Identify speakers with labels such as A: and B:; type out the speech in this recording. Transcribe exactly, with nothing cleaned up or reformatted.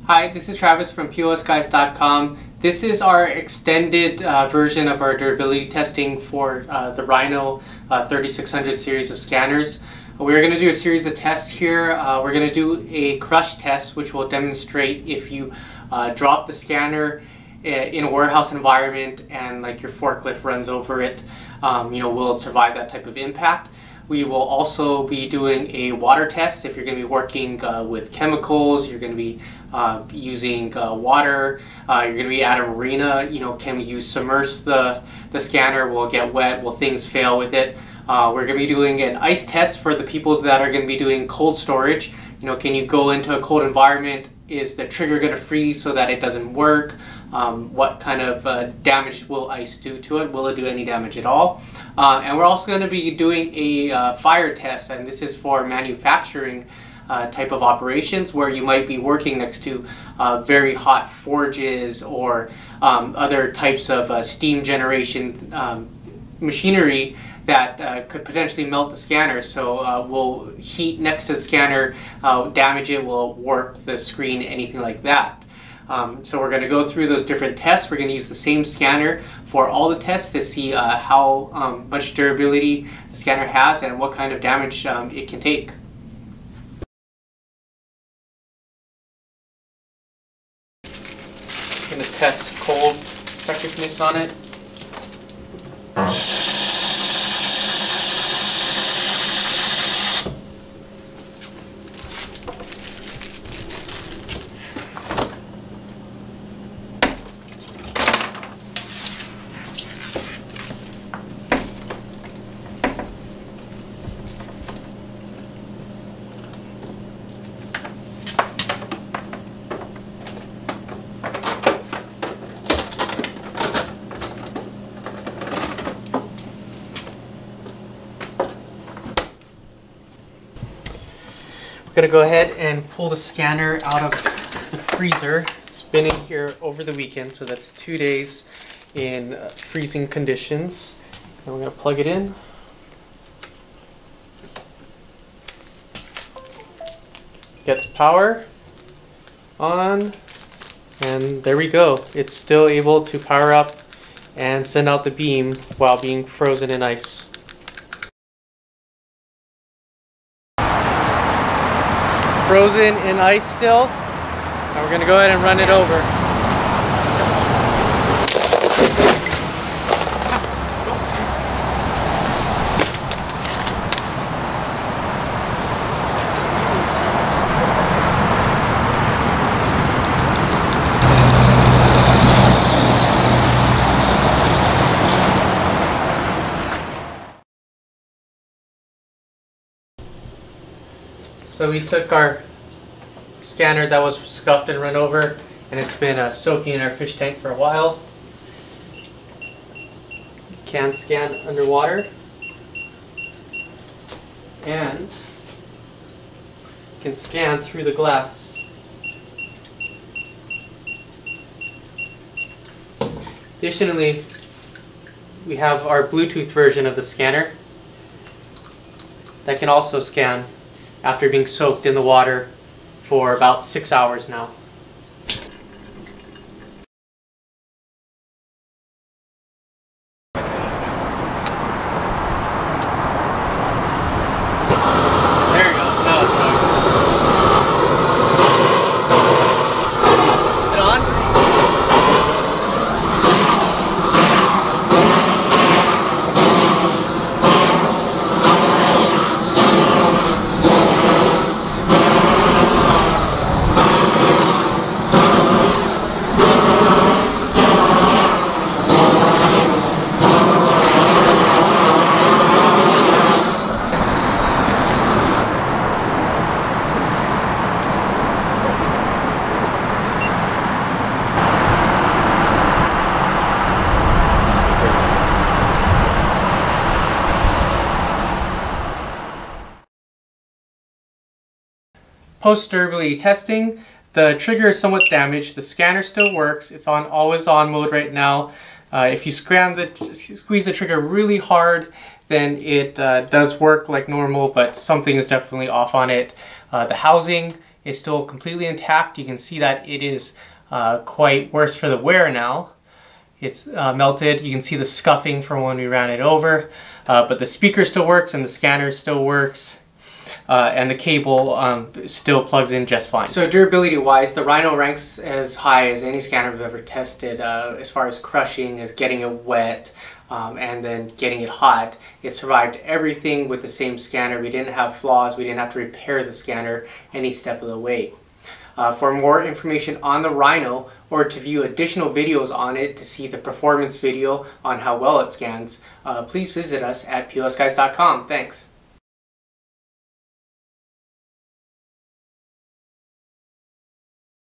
A: Hi, this is Travis from P O S Guys dot com. This is our extended uh, version of our durability testing for uh, the Rhino uh, thirty-six hundred series of scanners. We're going to do a series of tests here. Uh, we're going to do a crush test, which will demonstrate if you uh, drop the scanner in a warehouse environment and like your forklift runs over it, um, you know, will it survive that type of impact? We will also be doing a water test if you're going to be working uh, with chemicals, you're going to be uh, using uh, water, uh, you're going to be at a marina, you know, can you submerge the, the scanner, will it get wet, will things fail with it? Uh, we're going to be doing an ice test for the people that are going to be doing cold storage. You know, can you go into a cold environment? Is the trigger going to freeze so that it doesn't work? Um, what kind of uh, damage will ice do to it? Will it do any damage at all? Uh, and we're also going to be doing a uh, fire test, and this is for manufacturing uh, type of operations where you might be working next to uh, very hot forges or um, other types of uh, steam generation um, machinery that uh, could potentially melt the scanner. So uh, will heat next to the scanner uh, damage it, will warp the screen, anything like that. Um, so we're going to go through those different tests. We're going to use the same scanner for all the tests to see uh, how um, much durability the scanner has and what kind of damage um, it can take. I'm going to test cold effectiveness on it. I'm going to go ahead and pull the scanner out of the freezer. It's been in here over the weekend, so that's two days in uh, freezing conditions. And we're going to plug it in. Gets power on, and there we go. It's still able to power up and send out the beam while being frozen in ice. Frozen in ice still. Now we're going to go ahead and run it over. So we took our scanner that was scuffed and run over, and it's been uh, soaking in our fish tank for a while. Can scan underwater, and can scan through the glass. Additionally, we have our Bluetooth version of the scanner that can also scan after being soaked in the water for about six hours now. There it goes. Now it's going. Is it on? Post-durability testing, the trigger is somewhat damaged. The scanner still works. It's on always on mode right now. Uh, if you scram the, squeeze the trigger really hard, then it uh, does work like normal, but something is definitely off on it. Uh, the housing is still completely intact. You can see that it is uh, quite worse for the wear now. It's uh, melted. You can see the scuffing from when we ran it over, uh, but the speaker still works and the scanner still works. Uh, and the cable um, still plugs in just fine. So durability wise, the Rhino ranks as high as any scanner we've ever tested uh, as far as crushing, as getting it wet, um, and then getting it hot. It survived everything with the same scanner. We didn't have flaws. We didn't have to repair the scanner any step of the way. Uh, for more information on the Rhino, or to view additional videos on it, to see the performance video on how well it scans, uh, please visit us at P O S Guys dot com. Thanks.